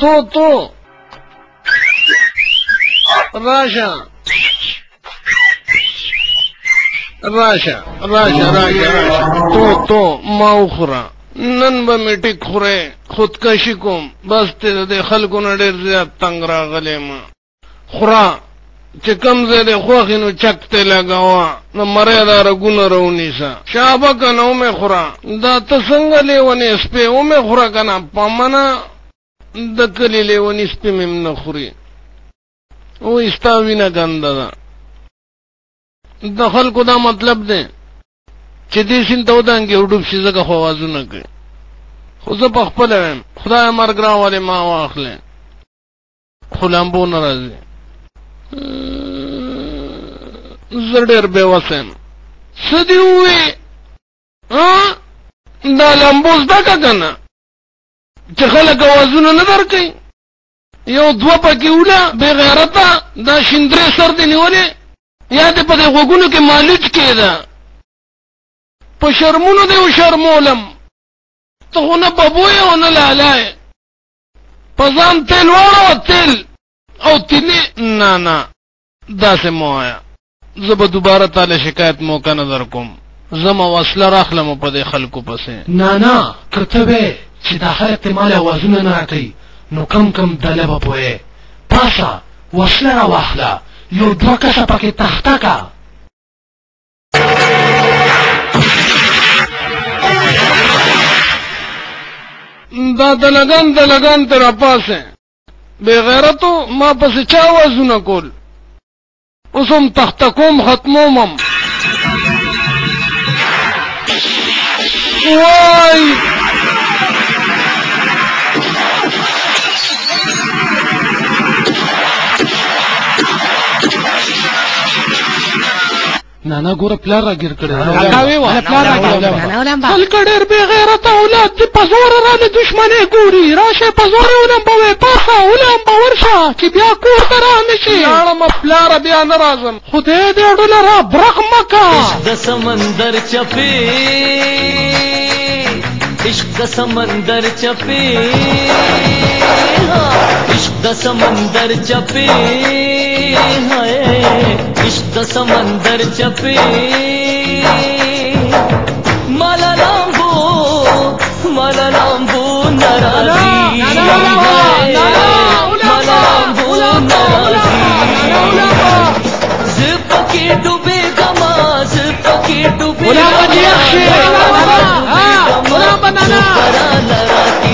تو راشا تو ما اخرى نن به می ټیک خوره خودکشي کوم بس ته د خلکو نه ډېر زیات تنگ راغلی ما خورا چې کم ځای دی خوښې نو چک ته لګوه نو مرۍ دا رګونه راونیسه شابه که نه ومې خوره دا ته څنګه لیونې سپې ومې خوره که نه په منه د کلي لیوني سپې مې هم نه خوري وایي ستا وینه ګنده ده د خلکو دا مطلب دی چې دې سیند ته ودانګې وډوب شي ځکه خو اوازونه کوي خو زه په خپله وایم خدایه مرګ راولې ما واخلې خو لامبو نه راځي زه ډېر بېوسه یم څه دې ووې دا لامبو زده که که نه چې خلک اوازونه نه در کوي یو دوه پکې وله بې غیرته دا شیندرې سر دې نیولې یا دې په دې غوږونو کې مالوچ کېده په شرمونو دې وشرمولم ته خو نه ببوی او نه لالی په ځان تیل واړوه تیل او تینې نه داسې مه وایه زه به دوباره تاله شکایت موقع نه در کوم زه مه وسله راخلم په دې خلکو پسې نه که ته وې چې دا خلک ته مال اوازونه نه راکوي نو کم دله به پوهې پاسه وسله راواخله یو دوه کسه پکې تخته که دا دلګان ته راپاسې بېغیرتو ما پسې چا اوازونه کول اوس هم تخته کوم ختمومم وای نه ګوره پلار راګیر کړی هلکه ډېر بېغیرته اولاد دې په زوره رانه دښمنۍ ګوري راشئ په زوره ولمبوئ پاسه ولمبه ورشه چې بیا کور ته رانه شي لاړمه پلاره بیا نه راځم خدای دې ډوله را برق مه که عشق د سمندر چپې عشق د سمندر چپې عشق د سمندر چپې عشق د سمندر چپې مالا لامبو ناراضي مالا لامبو ناراضي زپکی ډوبې گما زپکی ډوبې گما